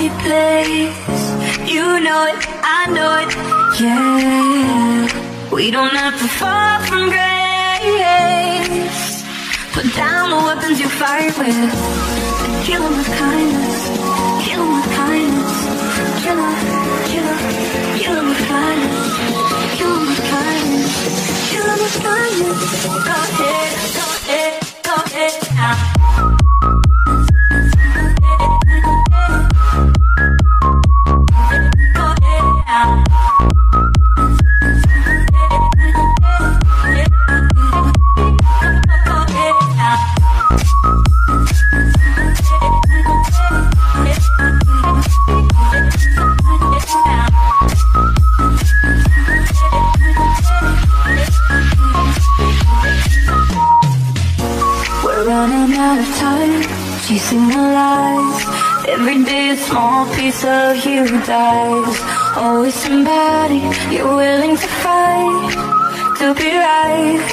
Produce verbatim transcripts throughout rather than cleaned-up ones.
nasty place. You know it, I know it, yeah. We don't have to fall from grace. Put down the weapons you fight with and kill them with kindness. Kill them with kindness. Kill them, kill them, kill them with kindness. Kill them with kindness. Kill them with kindness. Go ahead, go ahead, go ahead now. Chasing the lies. Every day a small piece of you dies. Always somebody you're willing to fight to be right.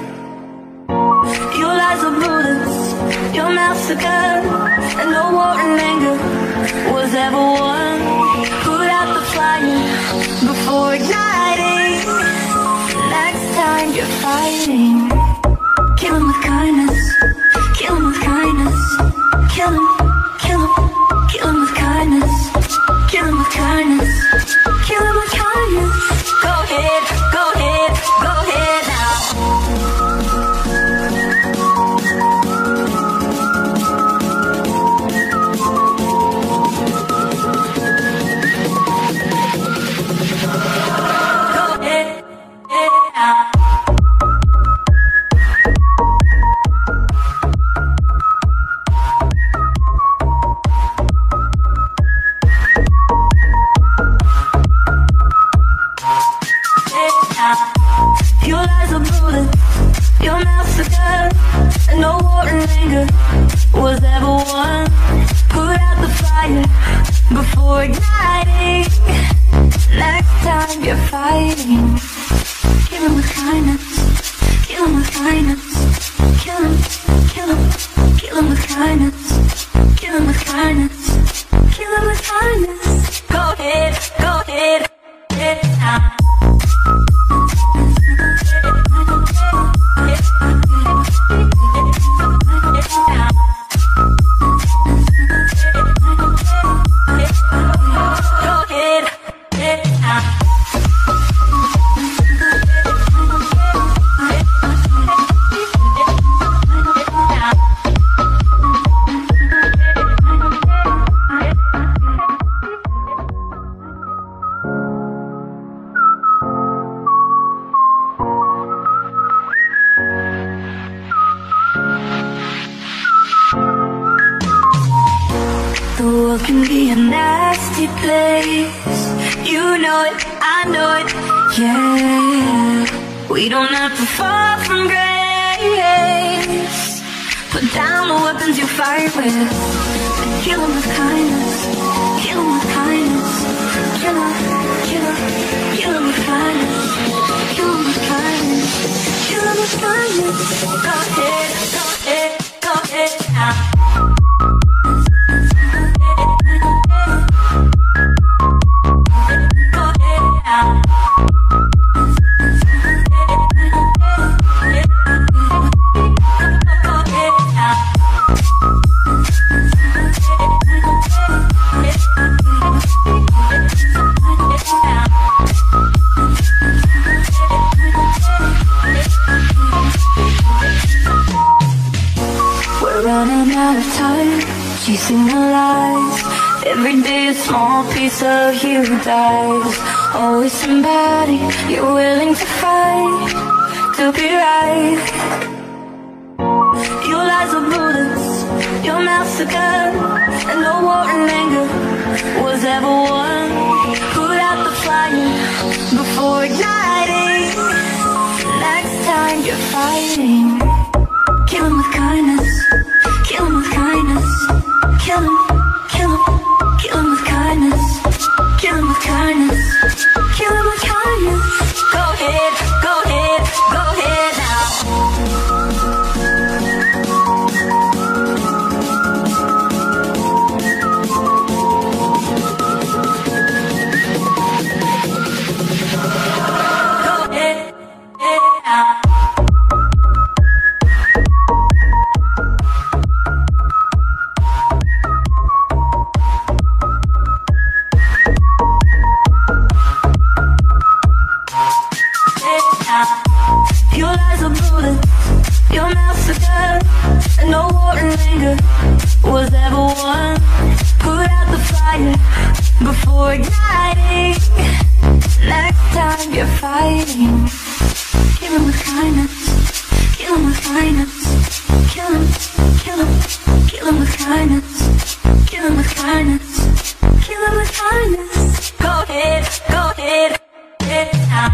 Your lies are bullets, your mouth's a gun, and no war and anger was ever won. Put out the fire before igniting. Next time you're fighting, kill him with kindness. Kill him with kindness. Kill him, kill him, kill him with kindness. Kill him with kindness. Kill him with kindness. Go ahead, go ahead, go ahead now. Go ahead, ahead now. Your lies are bullets, your mouth's a gun, and no war and anger was ever won. Put out the fire before igniting. Next time you're fighting, kill him with kindness. Kill him with kindness. Kill him, kill him, kill him with kindness. Kill him with kindness. Kill him with kindness. Go ahead, go ahead, ahead now. The world can be a nasty place. You know it, I know it, yeah. We don't have to fall from grace. Put down the weapons you fight with and kill them with kindness. Kill them with kindness. Kill them, kill them, kill them with kindness. Kill them with kindness. Kill them with kindness. Go ahead, go ahead, go ahead now. Chasing the lies. Every day a small piece of you dies. Always somebody you're willing to fight to be right. Your lies are bullets, your mouth's a gun, and no war and anger was ever won. Put out the fire before igniting. Next time you're fighting, kill him with kindness. Kill him with kindness. Kill him, kill him, kill him with kindness. Kill him with kindness. Kill him with kindness. Go ahead, go ahead, go ahead now. was ever one. Put out the fire before igniting. Next time you're fighting, kill him with kindness, kill him with kindness, kill him, kill him, kill him with kindness, kill him with kindness, kill him with kindness. Go ahead, go ahead, hit it now.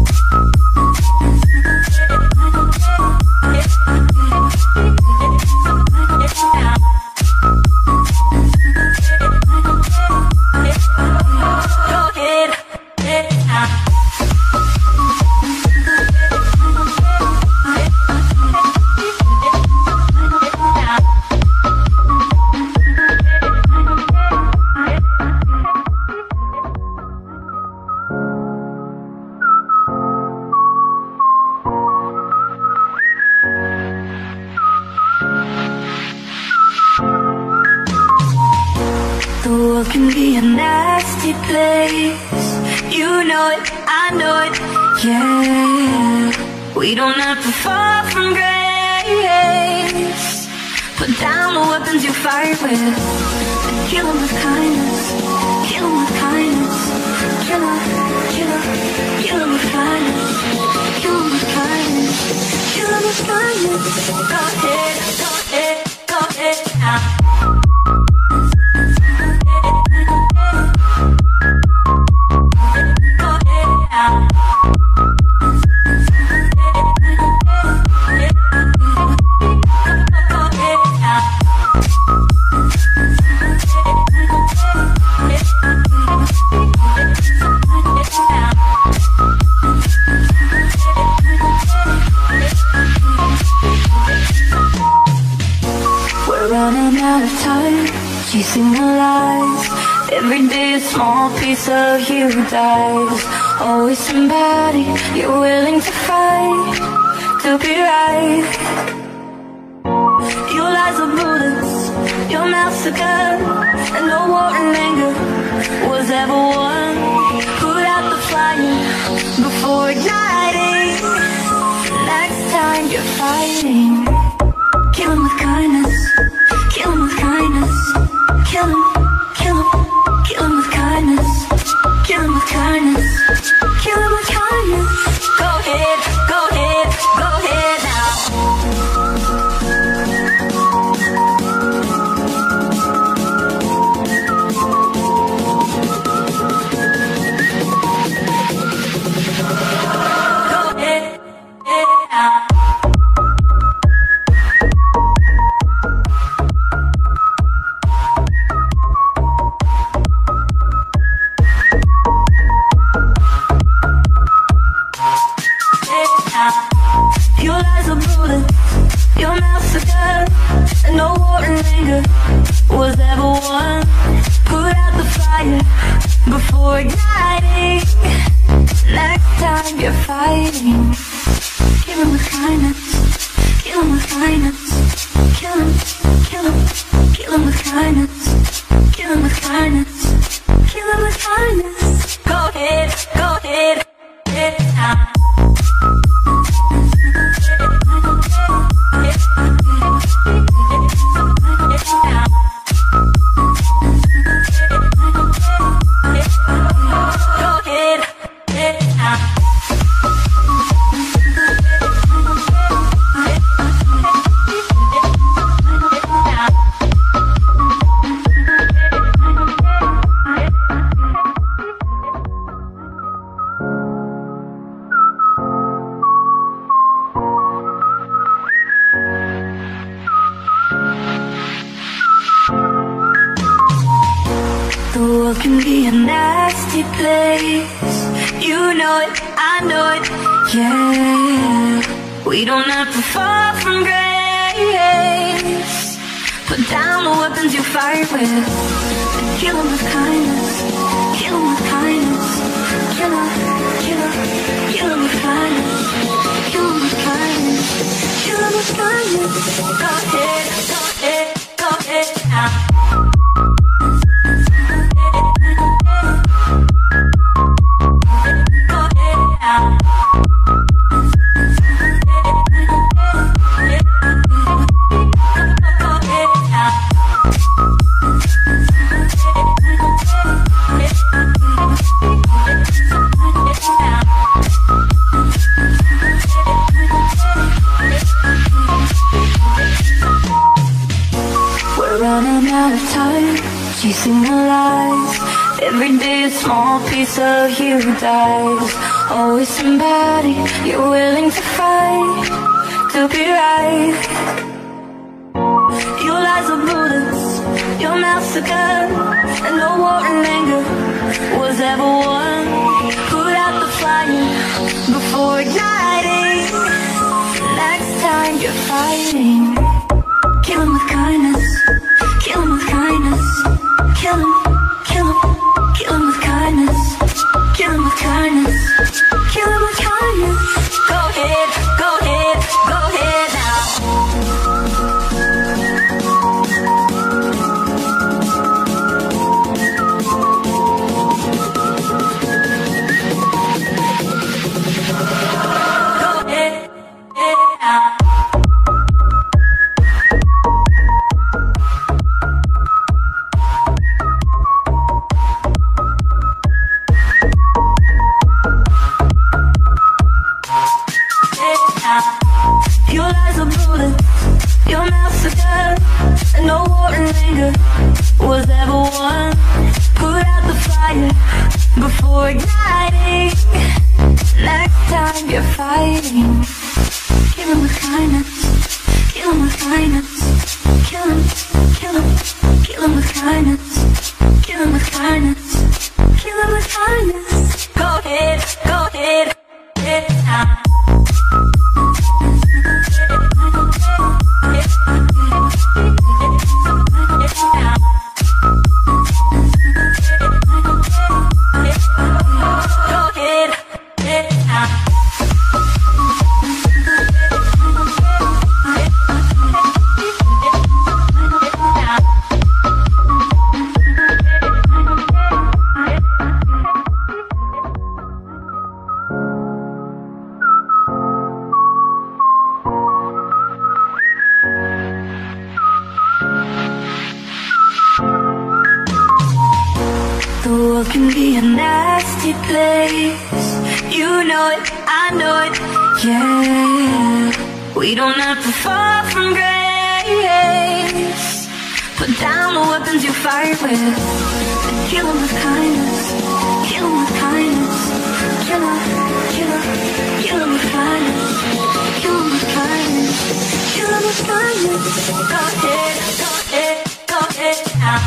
The world can be a nasty place. You know it, I know it, yeah. We don't have to fall from grace. Put down the weapons you fight with and kill them with kindness, kill them with kindness. Kill them, kill them, kill them with kindness, kill them with kindness, kill them with kindness. Go ahead, go ahead, go ahead now. Running out of time, chasing the lies. Every day a small piece of you dies. Always somebody you're willing to fight to be right. Your lies are bullets, your mouth's a gun, and no war and anger was ever won. Put out the fire before igniting. Next time you're fighting, kill him with kindness, kill him with kindness, kill him, kill him, kill him with kindness, kill him with kindness, kill him with kindness. Go ahead, go ahead, go ahead now. Go ahead, ahead now. Your lies are brutal, your mouth's a gun, and no war and anger was ever won. Put out the fire before igniting. Next time you're fighting, kill him with kindness, kill him with kindness, kill him, kill him, kill him with kindness, kill him with kindness, kill him with kindness. Go ahead, go ahead, hit it now. The world can be a nasty place. You know it, I know it, yeah. We don't have to fall from grace. Put down the weapons you fight with and kill them with kindness, kill them with kindness. Kill them, kill them, kill them with kindness, kill them with kindness, kill them with kindness. Go ahead, go ahead, go ahead now. small piece of you dies. Always somebody you're willing to fight to be right. Your lies are bullets, your mouth's a gun, and no war and anger was ever won. Put out the fire before igniting. Next time you're fighting, kill him with kindness, kill him with kindness, kill him, kill him, kill him with kindness, kill him with kindness, kill him with kindness. Go ahead, go ahead, go ahead now. Your lies are bullets, your mouth's a gun, and no war and anger was ever won. Put out the fire before igniting. Next time you're fighting, kill him with kindness, kill him with kindness, kill him, kill him, kill him with kindness, kill him with kindness, kill him with kindness. Go ahead, go ahead, it's time. The world can be a nasty place. You know it, I know it, yeah. We don't have to fall from grace. Put down the weapons you fight with and kill them with kindness, kill them with kindness. Kill them, kill them, kill them with kindness, kill them with kindness, kill them with kindness. Go ahead, go ahead, go ahead now.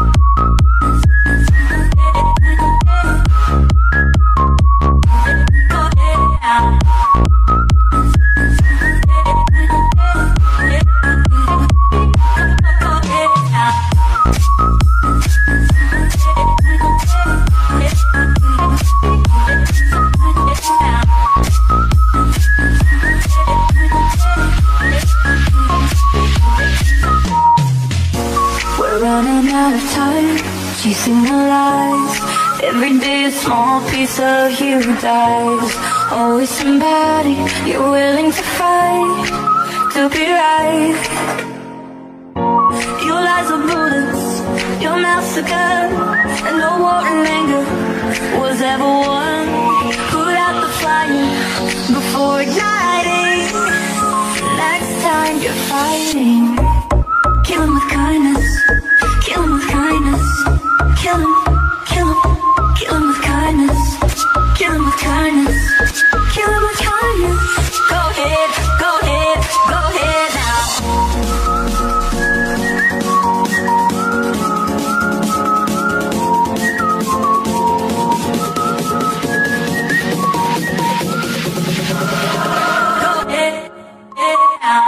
Running out of time, chasing the lies. Every day a small piece of you dies. Always somebody you're willing to fight to be right. Your lies are bullets, your mouth's a gun, and no war and anger was ever won. Put out the fire before igniting. Next time you're fighting, kill him with kindness, kill him with kindness, kill him, kill him, kill him with kindness, kill him with kindness, kill him with kindness. Go ahead, go ahead, go ahead now. Go ahead, ahead now.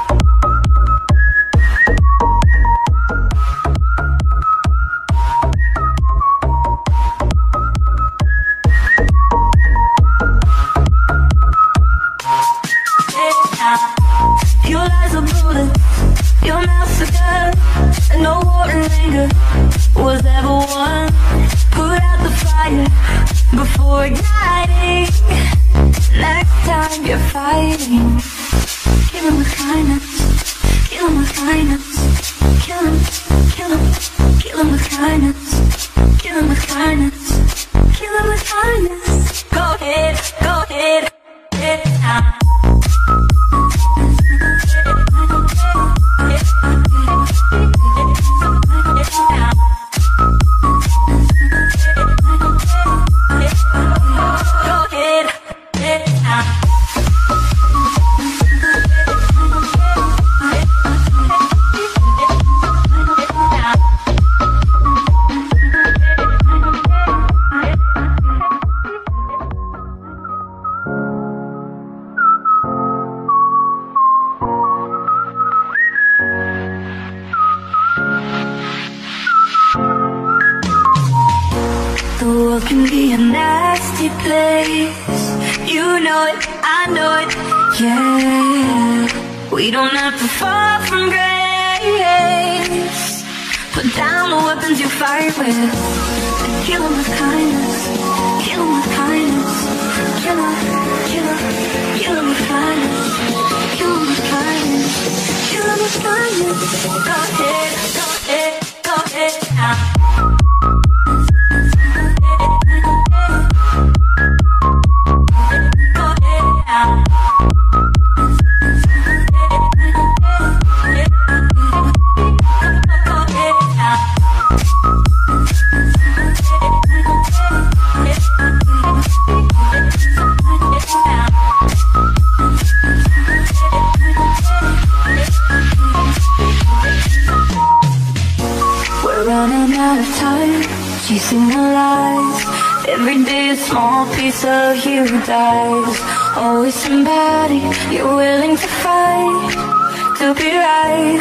Your lies are bullets, your mouth's a gun, and no war and anger was ever won. Put out the fire before igniting. Next time you're fighting, kill him with kindness, kill him with kindness, kill him, kill him, kill him with kindness, kill him with kindness, kill him with kindness. Go ahead, go ahead, it's time. It's time. The world can be a nasty place. You know it, I know it, yeah. We don't have to fall from grace. Put down the weapons you fight with and kill them with kindness. Kill them with kindness. Kill them, kill them, kill them with kindness. Kill them with kindness. Kill them with kindness. Go ahead, go ahead, go ahead now. Chasing the lies. Every day a small piece of you dies. Always somebody you're willing to fight to be right.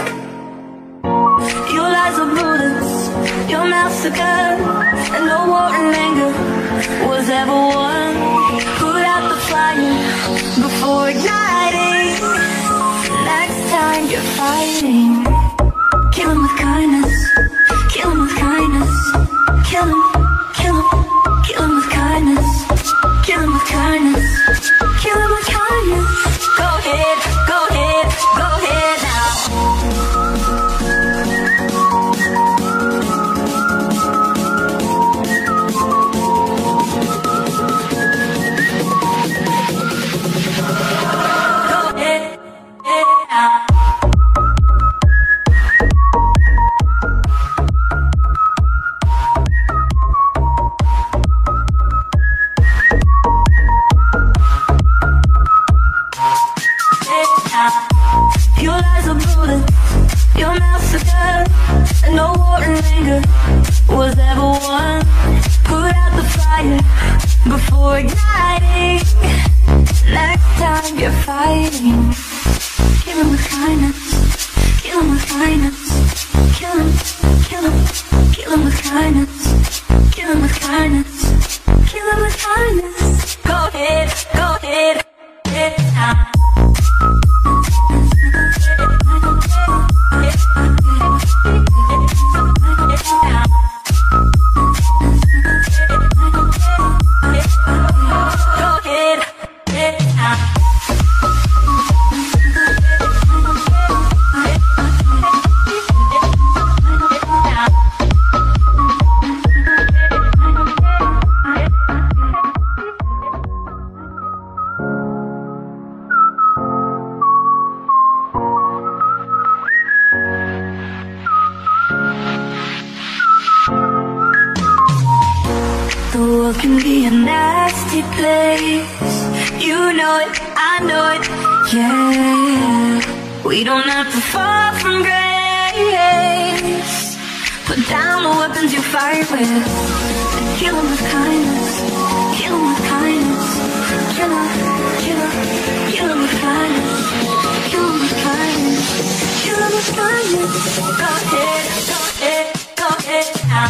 Your lies are bullets, your mouth's a gun, and no war and anger was ever won. Put out the fire before igniting. Next time you're fighting, kill him with kindness. Kill him with kindness. Kill him, kill him, kill him with kindness. Kill him with kindness. Kill him with kindness. Go ahead, go ahead, go ahead now. Go ahead, ahead now. Your lies are bullets, your mouth's a gun, and no war and anger was ever won. Put out the fire before igniting. Next time you're fighting, kill him with kindness. Kill him with kindness. Kill him, kill him, kill him with kindness. Kill him with kindness. Kill him with kindness. Go ahead, go ahead, ahead now. The world can be a nasty place. You know it, I know it, yeah. We don't have to fall from grace. Put down the weapons you fight with and kill them with kindness. Kill them with kindness. Kill them, kill them, kill them with kindness. Kill them with kindness. Kill them with kindness. Go ahead, go ahead, go ahead now.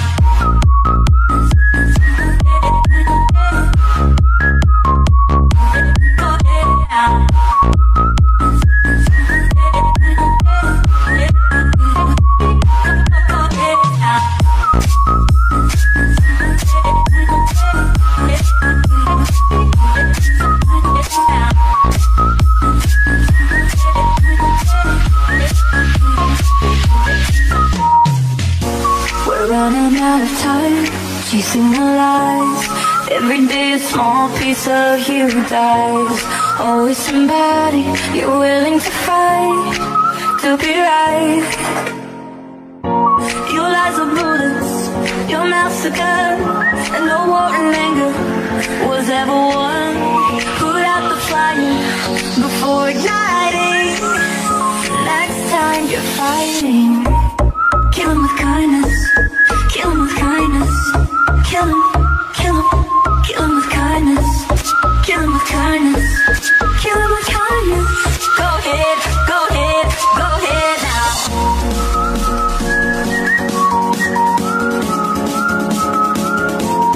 Chasing the lies. Every day a small piece of you dies. Always somebody you're willing to fight to be right. Your lies are bullets, your mouth's a gun, and no war and anger was ever won. Put out the fire before igniting. Next time you're fighting, kill him with kindness. Kill him with kindness. Kill him, kill him, kill him with kindness. Kill him with kindness. Kill him with kindness. Go ahead, go ahead, go ahead now.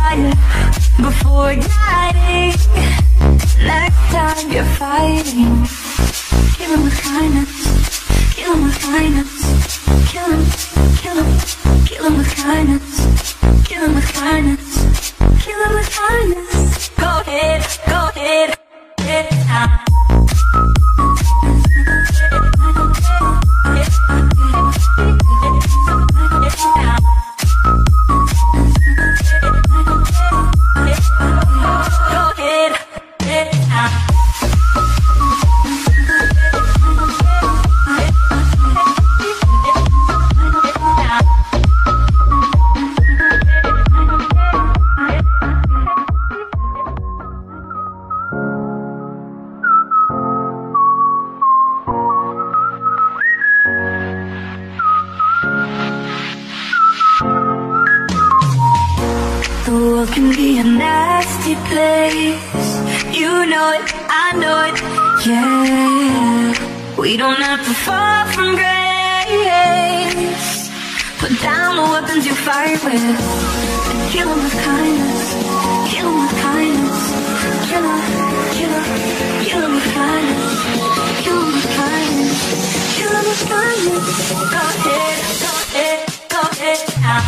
fire before igniting. Next time you're fighting, kill him with kindness, kill him with kindness, kill him, kill him, kill him with kindness, kill him with kindness, kill him with kindness. Go ahead, go ahead, hit it now. The world can be a nasty place. You know it, I know it, yeah. We don't have to fall from grace. Put down the weapons you fight with and kill them with kindness, kill them with kindness. Kill them, kill them, kill them with kindness, kill them with kindness, kill them with kindness. Go ahead, go ahead, go ahead now.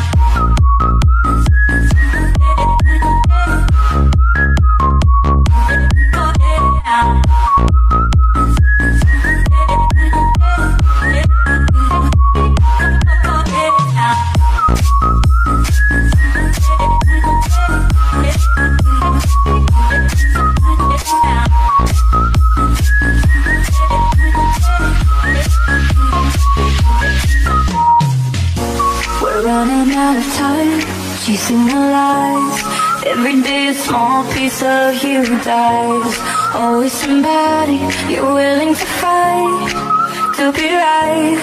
Running out of time, chasing the lies. Every day a small piece of you dies. Always somebody you're willing to fight to be right.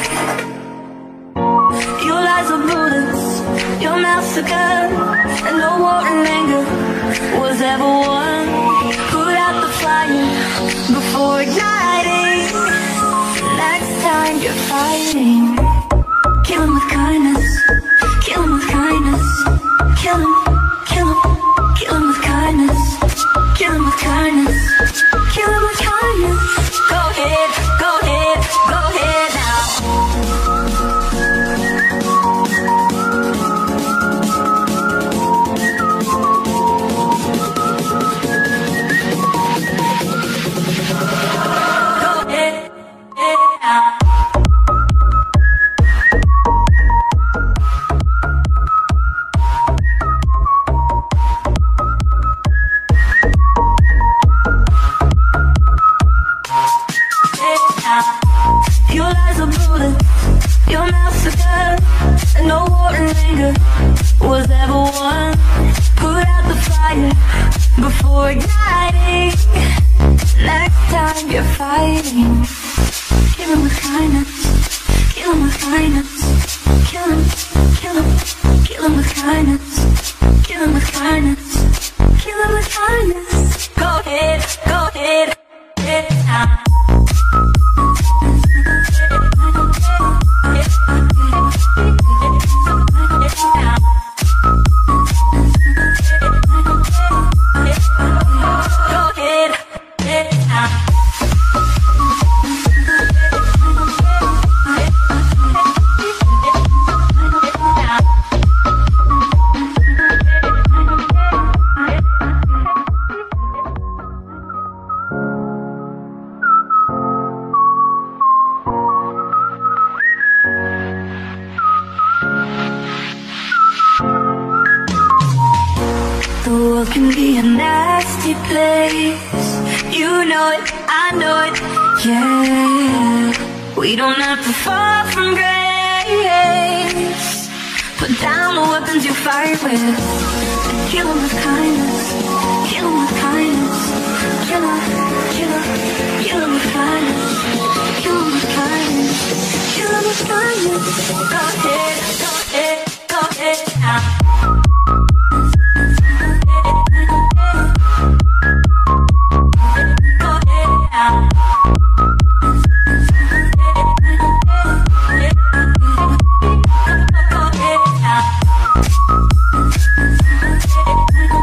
Your lies are bullets, your mouth's a gun, and no war and anger was ever won. Put out the fire before igniting. Next time you're fighting, kill him with kindness, kill him with kindness, kill him, kill him, kill him with kindness, kill him with kindness, kill him with kindness. Go ahead, go ahead, go ahead now. Go ahead, ahead now. Your lies are bullets, your mouth's a gun, and no war and anger was ever won. Put out the fire before igniting. Next time you're fighting, kill him with kindness, kill him with kindness, kill him, kill him, kill him with kindness, kill him with kindness, kill him with kindness. Go ahead, go ahead, hit it now. The world can be a nasty place. You know it, I know it, yeah. We don't have to fall from grace. Put down the weapons you fight with and kill them with kindness, kill them with kindness. Kill them, kill them, kill them with kindness, kill them with kindness, kill them with kindness. Go ahead, go ahead, go ahead now. Go ahead now.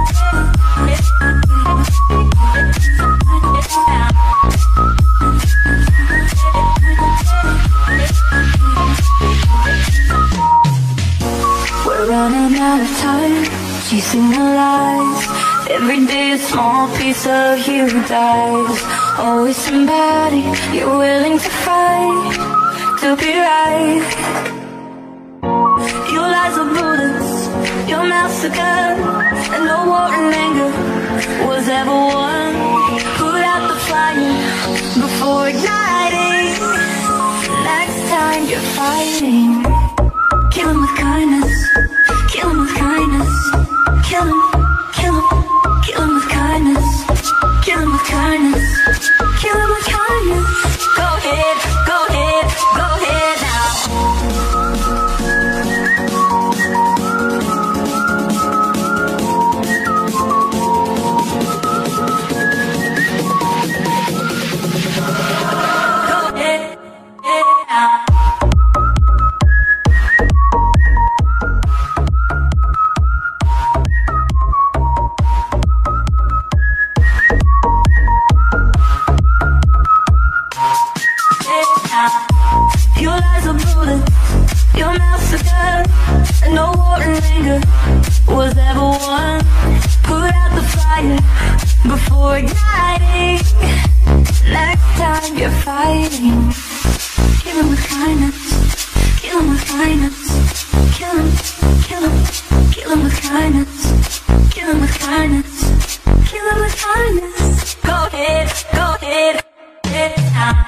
We're running out of time, chasing our lies. Every day a small piece of you dies. Always somebody you're willing to fight to be right. Your lies are bullets, your mouth's a gun, and no war and anger was ever won. Put out the fire before igniting. Next time you're fighting, kill him with kindness, kill him with kindness, kill him, kill him, kill him with kindness, kill him with kindness, kill him with kindness. Go ahead, go ahead, go ahead now. Before igniting, next time you're fighting, kill him with kindness, kill him with kindness, kill him, kill him, kill him with kindness, kill him with kindness, kill him with kindness. Go ahead, go ahead, hit now.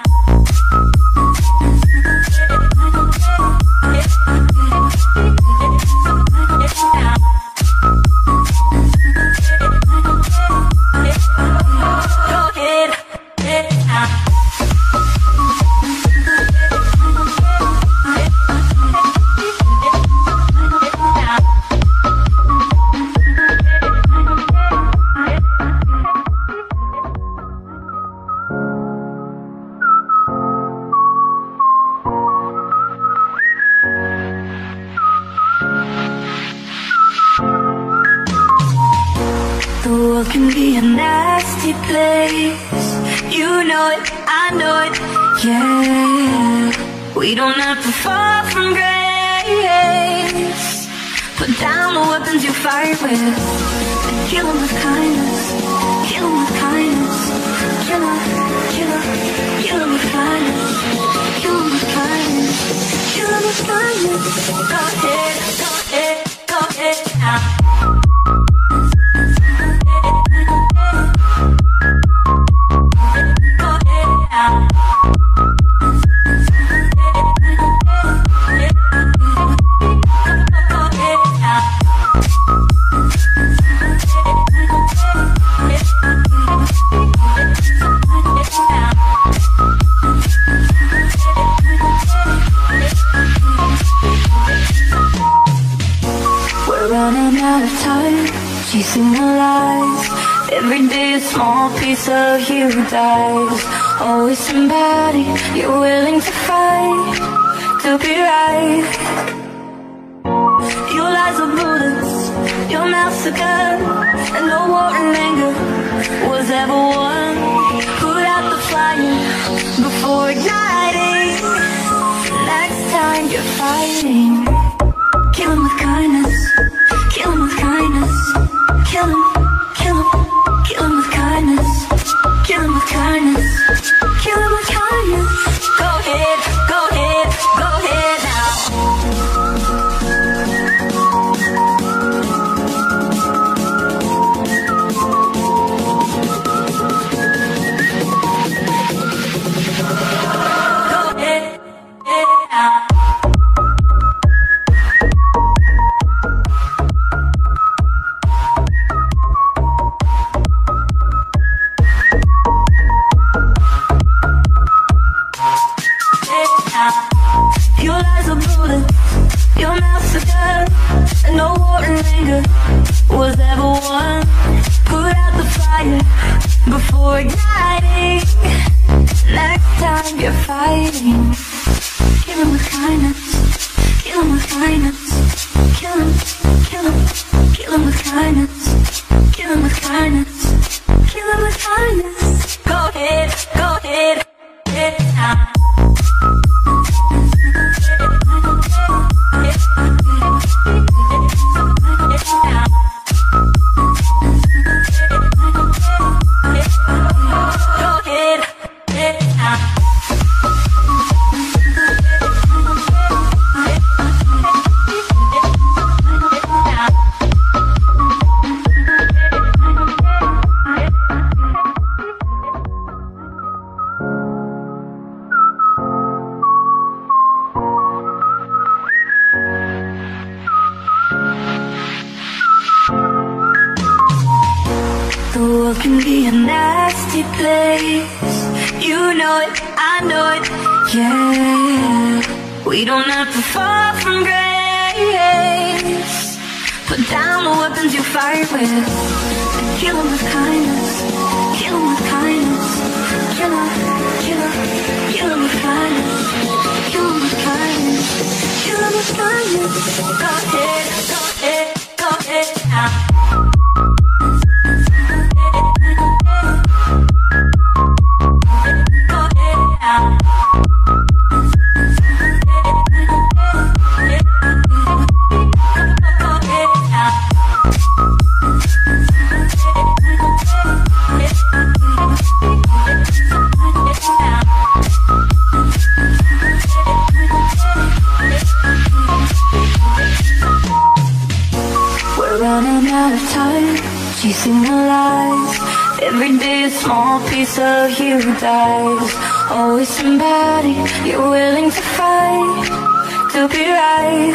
The world can be a nasty place. You know it, I know it, yeah. We don't have to fall from grace. Put down the weapons you fight with and kill them with kindness, kill them with kindness. Kill them, kill them, kill them with kindness, kill them with kindness, kill them with kindness. Go ahead, go ahead, go ahead now. Chasing our lies. Every day a small piece of you dies. Always somebody you're willing to fight to be right. Your lies are bullets, your mouth's a gun, and no war and anger was ever won. Put out the fire before igniting. Next time you're fighting, kill him with kindness, kill him with kindness. Kill him, kill him, kill him with kindness, kill him with kindness, kill him with kindness. Go ahead, go ahead, go ahead now. Go ahead, head now. Your lies are bullets, your mouth's a gun, and no war and anger was ever won. Put out the fire before igniting. Next time you're fighting, kill him with kindness, kill him with kindness, kill him, kill him, kill him with kindness, kill him with kindness, kill him with kindness. Go ahead, go ahead, hit now. We'll be right back. world can be a nasty place. You know it, I know it, yeah. We don't have to fall from grace. Put down the weapons you fight with and kill them with kindness. Kill them with kindness. Kill them, kill them, kill them with kindness. Kill them with kindness. Kill them with kindness. Go ahead, go ahead, go ahead now. Chasing the lies. Every day a small piece of you dies. Always somebody you're willing to fight to be right.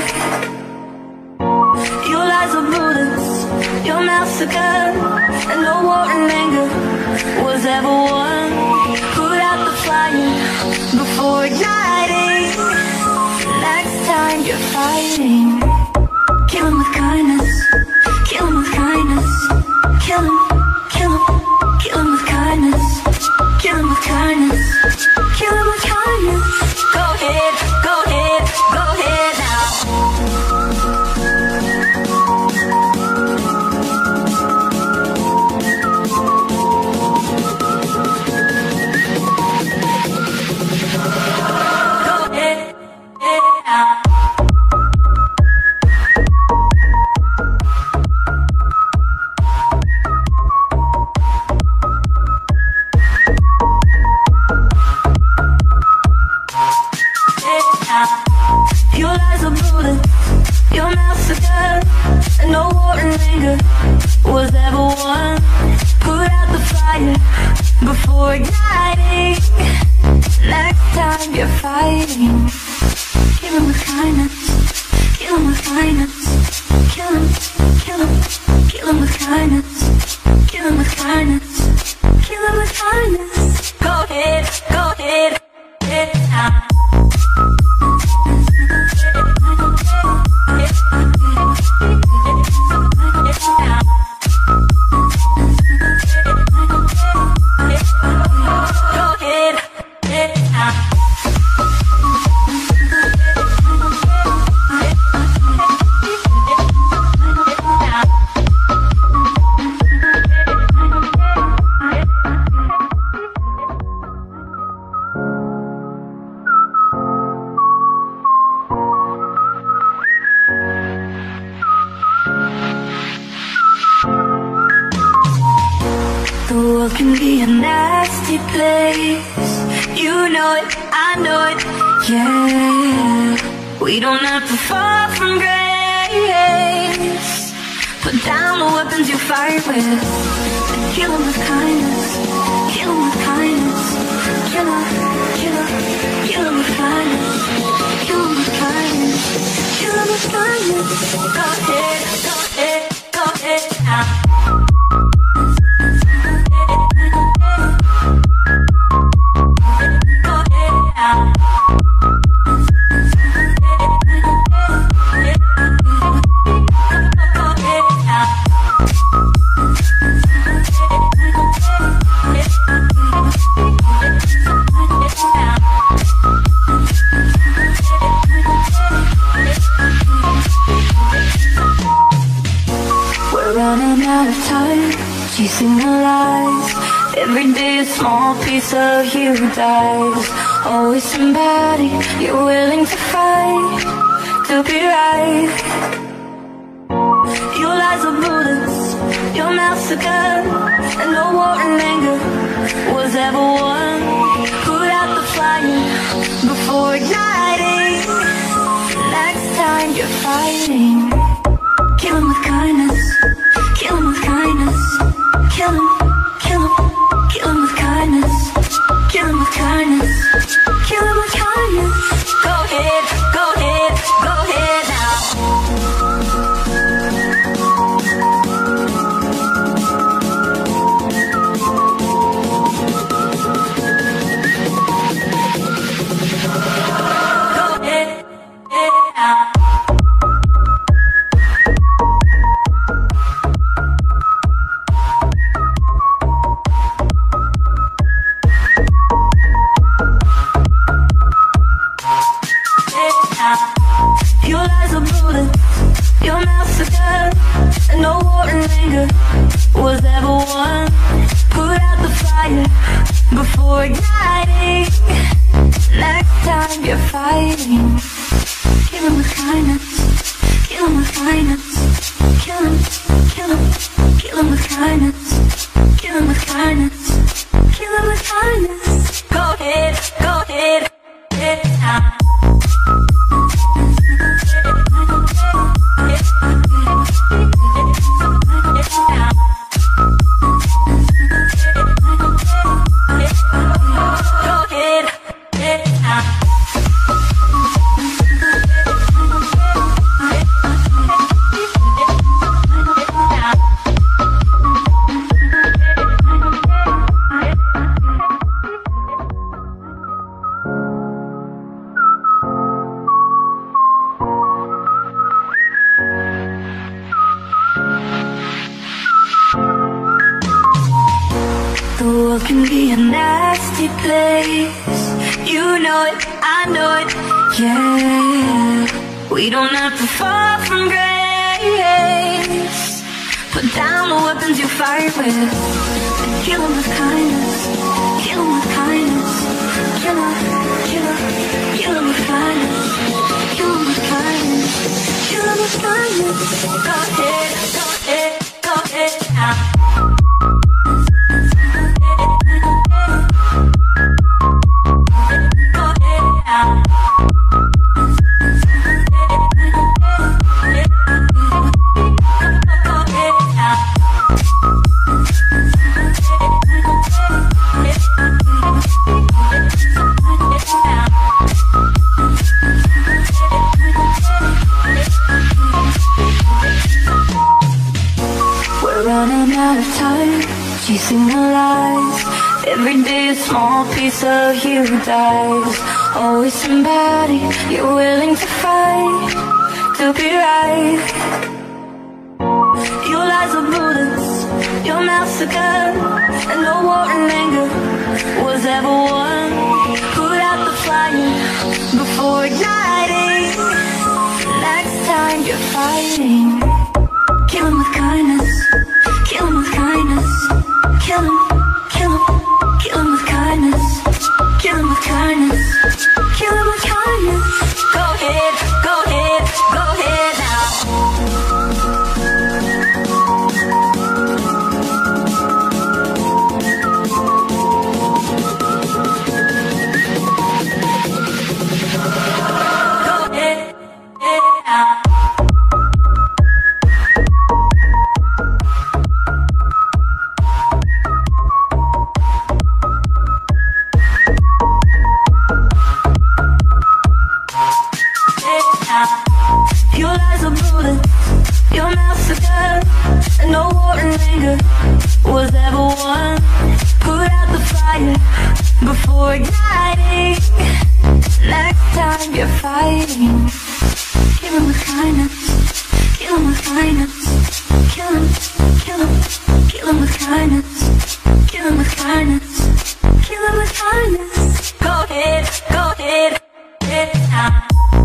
Your lies are bullets, your mouth's a gun, and no war and anger was ever won. Put out the fire before igniting. Next time you're fighting, kill him with kindness. Kill him with kindness. Kill him, kill him, kill him with kindness. Kill him with kindness. Kill him with kindness. Go ahead, go ahead, go ahead now. Go ahead, ahead now. Your lies are brutal, your mouth's a gun, and no war and anger was ever won. Put out the fire before igniting. Next time you're fighting, kill him with kindness. Kill him with kindness. Kill him, kill him, kill him with kindness. Kill him with kindness. Kill him with kindness. Go ahead, go ahead, ahead now. The world can be a nasty place. You know it, I know it, yeah. We don't have to fall from grace. Put down the weapons you fight with and kill them with kindness. Kill them with kindness. Kill them, kill them, kill them with kindness. Kill them with kindness. Kill them with kindness. Go ahead, go ahead, go ahead now. Chasing the lies. Every day a small piece of you dies. Always somebody you're willing to fight to be right. Your lies are bullets, your mouth's a gun, and no war and anger was ever won. Put out the fire before igniting. Next time you're fighting, kill him with kindness. Kill him with kindness. Kill him, kill him, kill him with kindness. Kill him with kindness. Kill him with kindness. Go ahead, go ahead, go ahead now. anger was ever won. Put out the fire before igniting. Next time you're fighting, kill him with kindness, kill him with kindness, kill him, kill him, kill him with kindness, kill him with kindness, kill him with kindness. Go ahead, go ahead, hit time. The world can be a nasty place. You know it, I know it, yeah. We don't have to fall from grace. Put down the weapons you fight with and kill them with kindness, kill them with kindness. Kill them, kill them, kill them with kindness, kill them with kindness, kill them with kindness. Go ahead, go ahead, go ahead now. Running out of time, chasing the lies. Every day a small piece of you dies. Always somebody you're willing to fight to be right. Your lies are bullets, your mouth's a gun, and no war and anger was ever won. Put out the fire before igniting. Next time you're fighting, kill him with kindness, kill him with kindness, kill him, kill him, kill him with kindness, kill him with kindness, kill him with kindness. Go ahead, go ahead, go ahead now. Go ahead, ahead now. Your lies are bullets, your mouth's a gun, and no war and anger was ever won. Put out the fire before igniting. Next time you're fighting, kill him with kindness, kill him with kindness, kill him, kill him, kill him with kindness, kill him with kindness, kill him with kindness. Go ahead, go ahead, hit time.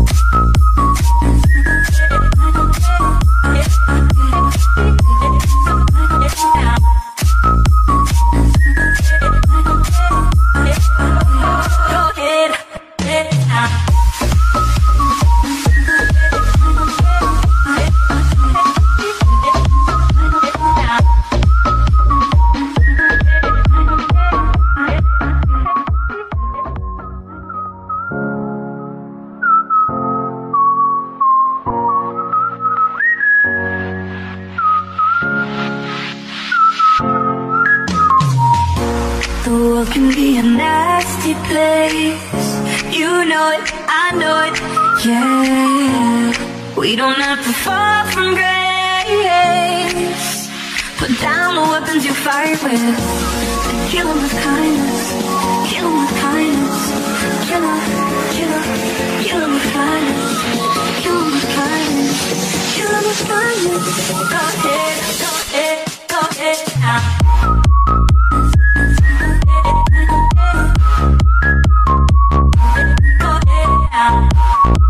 The world can be a nasty place. You know it, I know it, yeah. We don't have to fall from grace. Put down the weapons you fight with and kill them with kindness, kill them with kindness. Kill them, kill them, kill them with kindness, kill them with kindness, kill them with kindness. Go ahead, go ahead, go ahead now.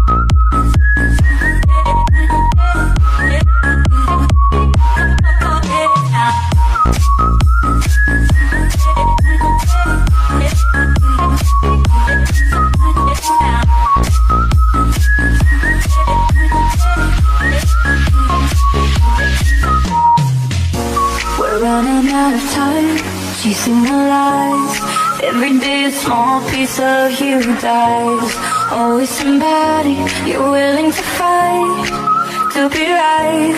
Go ahead. out of touch, chasing the lies. Every day a small piece of you dies. Always somebody you're willing to fight to be right.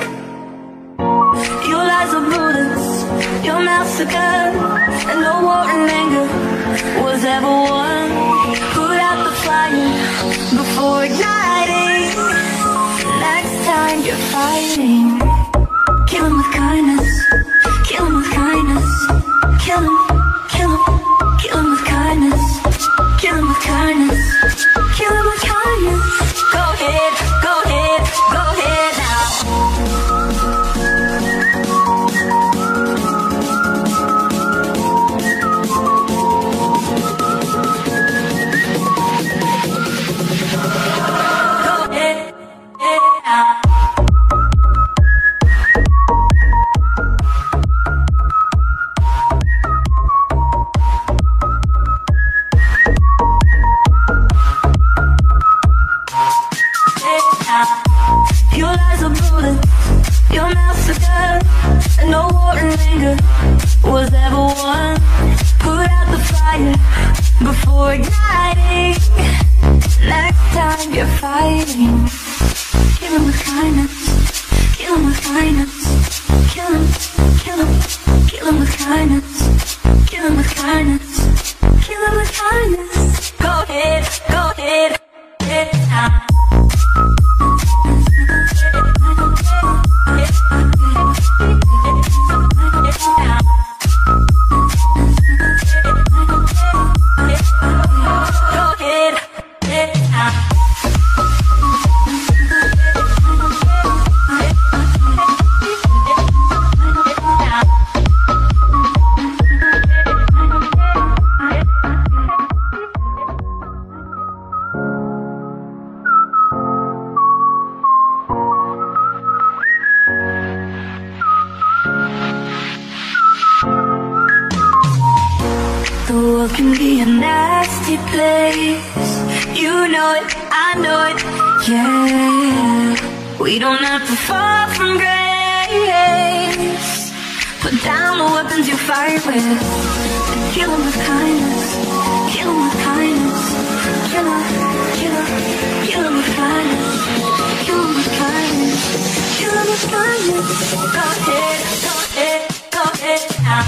Your lies are bullets, your mouth's a gun, and no war and anger was ever won. Put out the fire before igniting. Next time you're fighting, kill him with kindness, kill him with kindness, kill him, kill him, kill him with kindness, kill him with kindness, kill him with kindness. Go ahead, go ahead, go ahead now. Before igniting, next time you're fighting, kill him with kindness, kill him with kindness, kill him, kill him, kill him with kindness, kill him with kindness, kill him with kindness. Go ahead, go ahead, hit now. The world can be a nasty place. You know it, I know it, yeah. We don't have to fall from grace. Put down the weapons you fight with and kill them with kindness, kill them with kindness. Kill them, kill them, kill them with kindness, kill them with kindness, kill them with kindness. Go ahead, go ahead, go ahead now.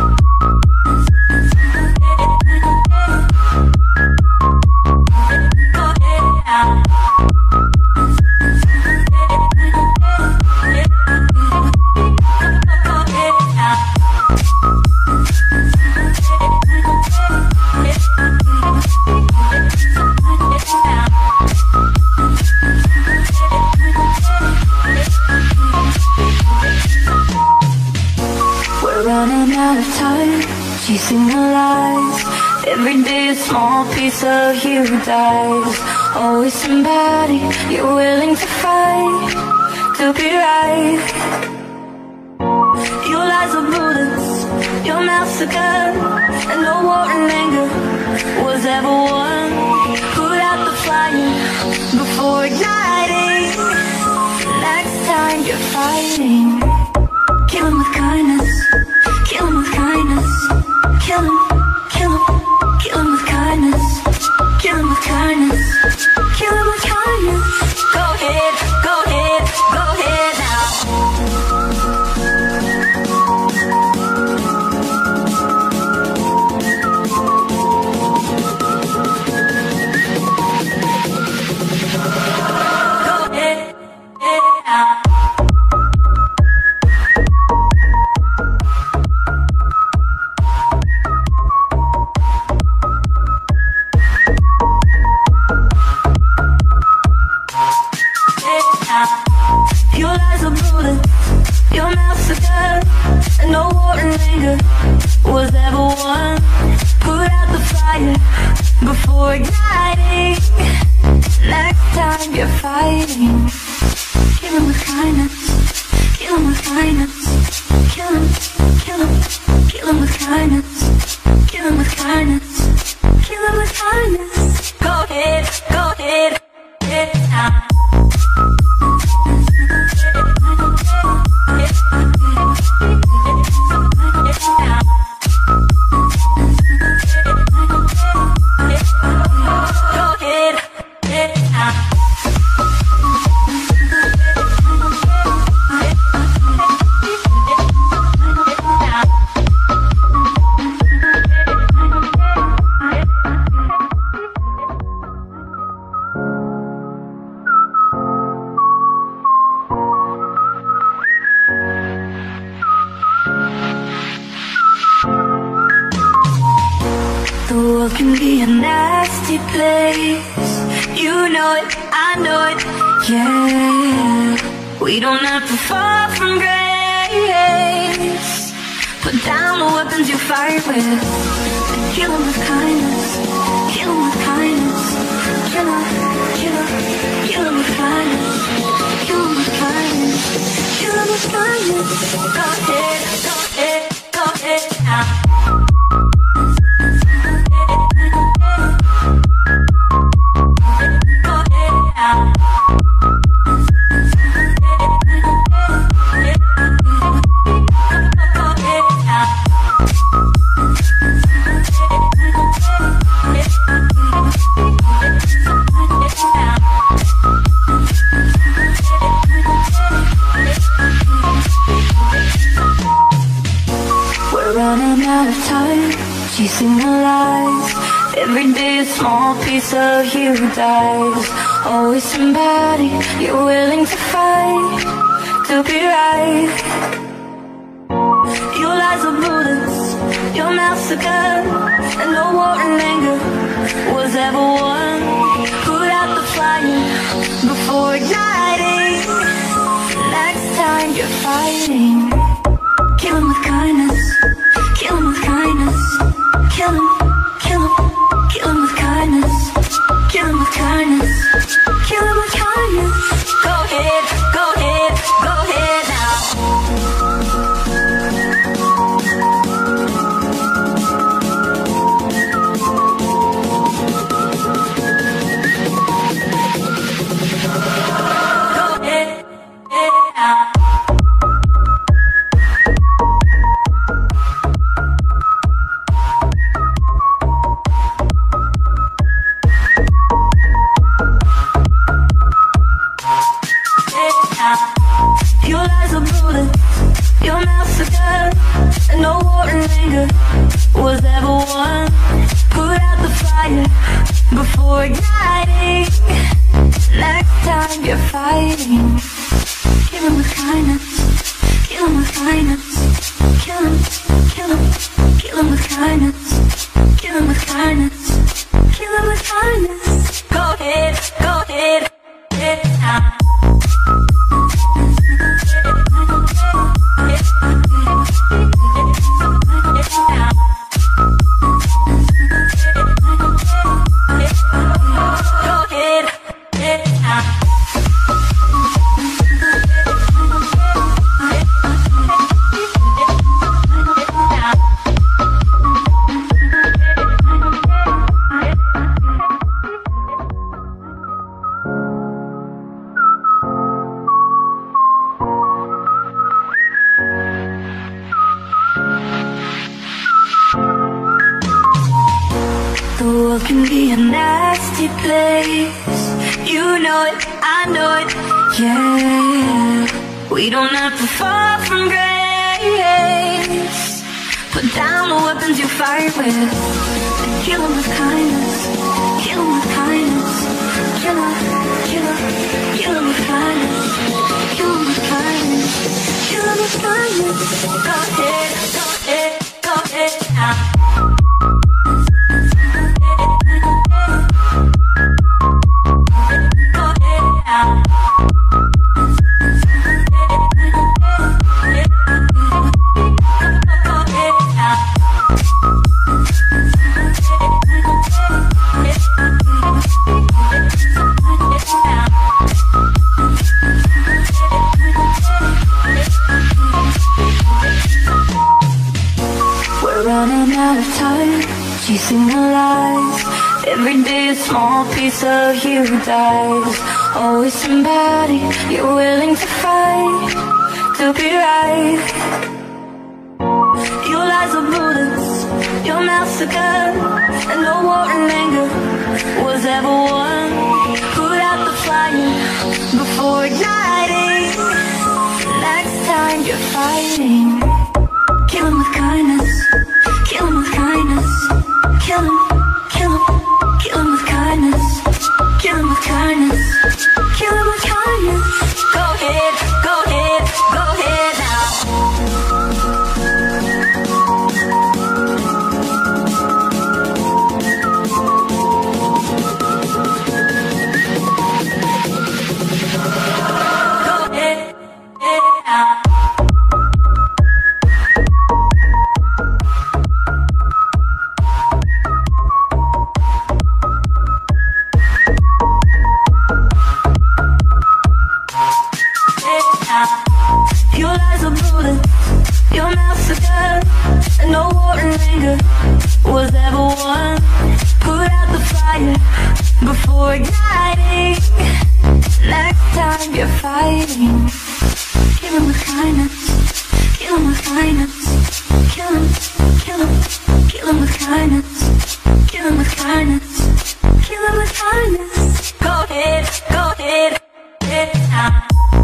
Chasing the lies. Every day a small piece of you dies. Always somebody you're willing to fight to be right. Your lies are bullets, your mouth's a gun, and no war and anger was ever won. Put out the fire before igniting. Next time you're fighting, kill him with kindness, kill him with kindness. Kill him, kill him, kill him with kindness, kill him with kindness, kill him with kindness. Go ahead, go ahead, go ahead now. Go ahead, ahead now. Your lies are bullets, your mouth's a gun, and no war and anger was ever won. Put out the fire before igniting. Next time you're fighting, kill him with kindness, kill him with kindness, kill him, kill him, kill him with kindness, kill him with kindness, kill him with kindness. Go ahead, go ahead, hit now. We'll be right back. world can be a nasty place. You know it, I know it, yeah. We don't have to fall from grace. Put down the weapons you fight with and kill them with kindness. Kill them with kindness. Kill them, kill them, kill them with kindness. Kill them with kindness. Kill them with kindness. Go ahead, go ahead, go ahead now. Chasing the lies. Every day a small piece of you dies. Always somebody you're willing to fight to be right. Your lies are bullets, your mouth's a gun, and no war and anger was ever won. Put out the fire before igniting. Next time you're fighting, kill him with kindness. Kill him with kindness. Kill him, kill him, kill him with kindness. Kill him with kindness. Kill him with kindness. Go ahead, go ahead, go ahead now. Go ahead, ahead now. Your lies are bullets, your mouth's a gun, and no war and anger was ever won. Put out the fire before igniting. Next time you're fighting, kill him with kindness. Kill him with kindness. Kill him, kill him, kill him with kindness. Kill him with kindness. Kill him with kindness. Go ahead, go ahead, ahead now. The world can be a nasty place. You know it, I know it, yeah. We don't have to fall from grace. Put down the weapons you fight with and kill them with kindness. Kill them with kindness. Kill them, kill them, kill them with kindness. Kill them with kindness. Kill them with kindness. Go ahead, go ahead, go ahead now. Chasing the lies. Every day a small piece of you dies. Always somebody you're willing to fight to be right. Your lies are bullets, your mouth's a gun, and no war and anger was ever won. Put out the fire before igniting. Next time you're fighting, kill him with kindness. Kill him with kindness. Kill him, kill him, kill him with kindness. Kill him with kindness. Kill him with kindness. Go ahead, go ahead, go ahead now. before igniting. Next time you're fighting, kill him with kindness, kill him with kindness, kill him, kill him, kill him with kindness, kill him with kindness, kill him with kindness. Go ahead, go ahead, hit it now.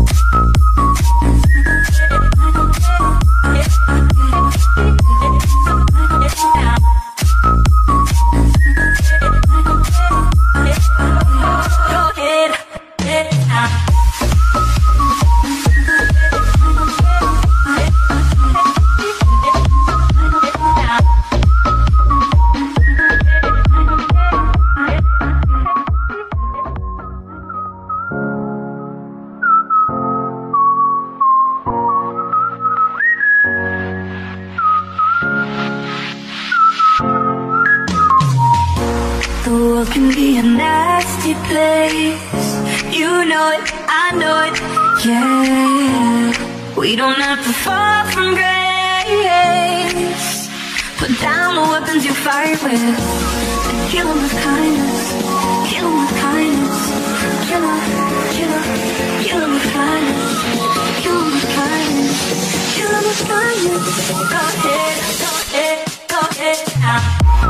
The world can be a nasty place. You know it, I know it, yeah. We don't have to fall from grace. Put down the weapons you fight with and kill them with kindness, kill them with kindness. Kill them, kill them, kill them with kindness, kill them with kindness, kill them with kindness. Go ahead, go ahead, go ahead now.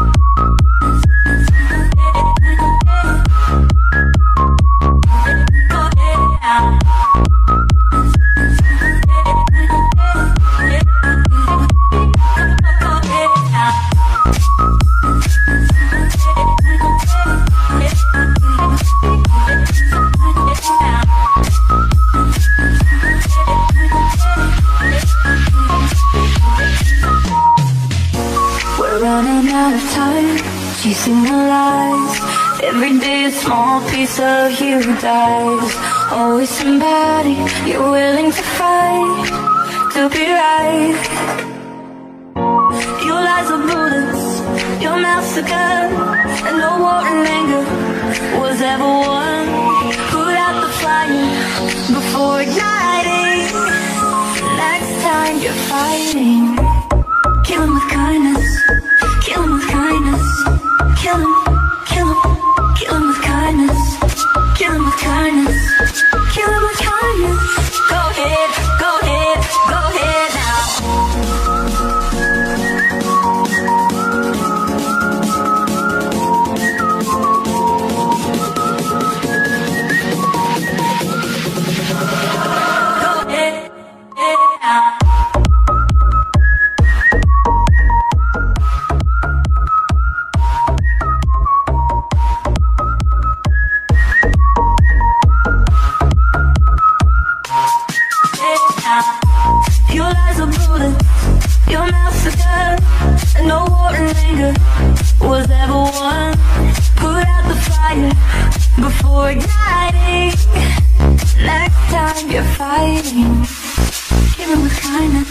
Running out of time, chasing the lies. Every day a small piece of you dies. Always somebody you're willing to fight to be right. Your lies are bullets, your mouth's a gun, and no war and anger was ever won. Put out the fire before igniting. Next time you're fighting, kill him with kindness, kill him with kindness, kill him, kill him, kill him with kindness, kill him with kindness, kill him with kindness. Go ahead, go ahead, go ahead now. Go ahead, ahead now. Your lies are bullets, your mouth's a gun, and no war and anger was ever won. Put out the fire before igniting. Next time you're fighting, kill him with kindness,